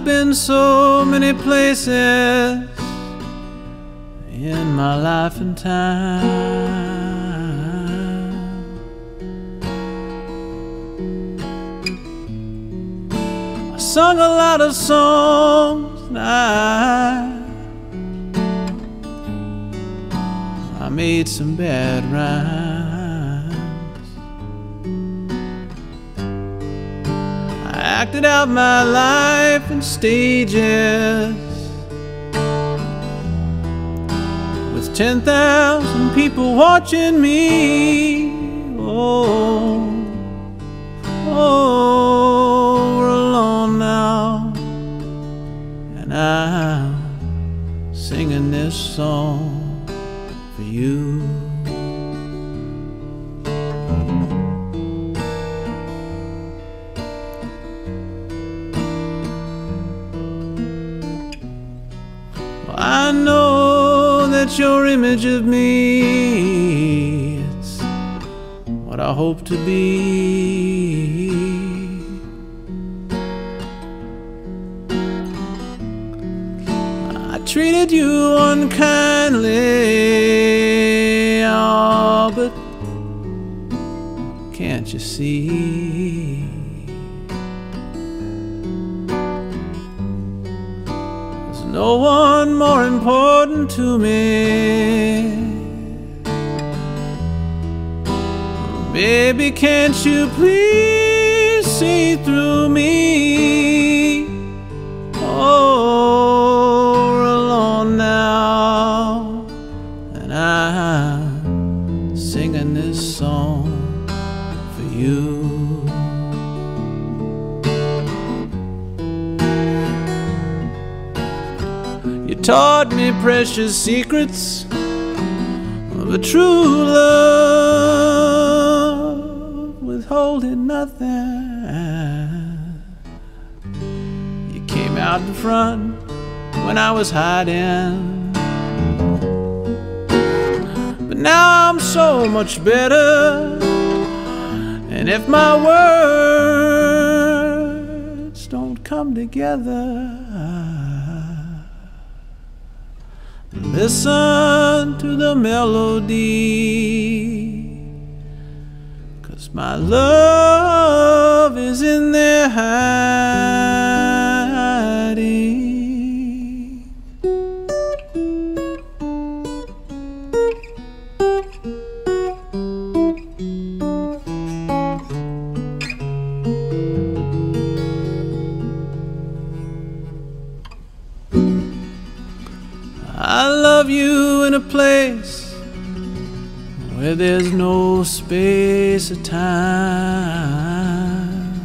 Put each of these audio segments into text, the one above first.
I've been so many places in my life and time. I sung a lot of songs and I made some bad rhymes. I acted out my life in stages with 10,000 people watching me. Oh, we're alone now, and I'm singing this song for you. Well, I know that your image of me, it's what I hope to be. I treated you unkindly, oh, but can't you see? There's no one more important to me. Baby, can't you please see through me? Oh, we're alone now, and I'm singing this song for you. You taught me precious secrets of a true love, withholding nothing. You came out in front when I was hiding, but now I'm so much better. And if my words don't come together, listen to the melody, 'cause my love is in there hiding. I love you in a place where there's no space or time.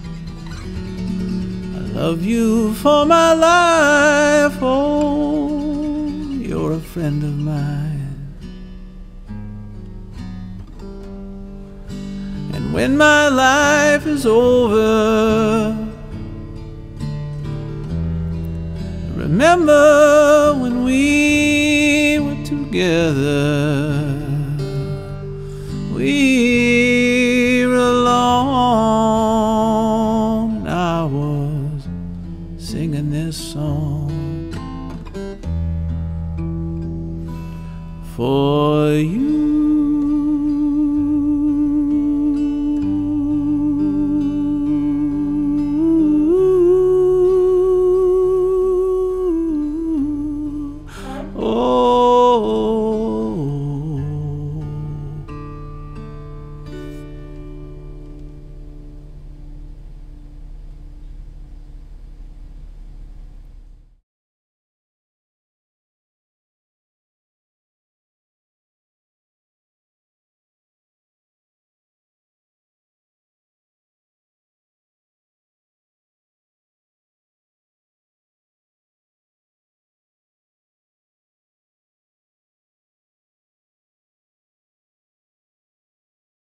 I love you for my life, oh, you're a friend of mine. And when my life is over, remember when we were together, we were alone, and I was singing this song for you.